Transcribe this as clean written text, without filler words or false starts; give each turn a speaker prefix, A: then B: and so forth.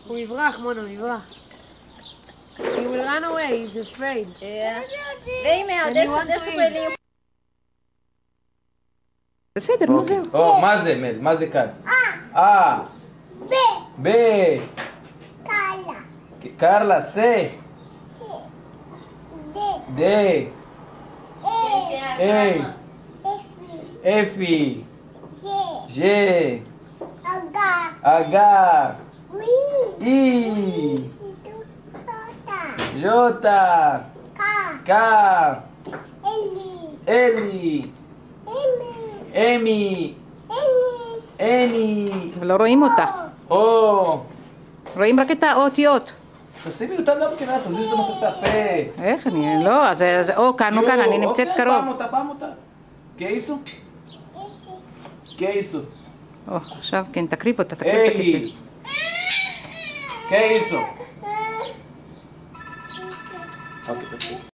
A: הוא יברח, מונו, הוא יברח. He will run away, he's afraid.
B: והנה, adesso quelli...
C: בסדר, נו זהו.
D: או, מה זה, מל? מה זה כאן? ב. קרלה, סה. ד. אפי. ז'. אגר. אי. ז'וטה. קה. אלי. אמי. אני.
C: אבל לא רואים אותה.
D: או.
C: רואים רק את האותיות.
D: תשימי אותה גם כן, תזיז את המסך את הפה.
C: איך אני, לא, אז או כאן או כאן, אני נמצאת קרוב.
D: פעם אותה. כאיסו? כאיסו.
C: או, עכשיו כן, תקריב אותה, תקריב את הכיסא.
D: כאיסו. אוקיי, תקריב.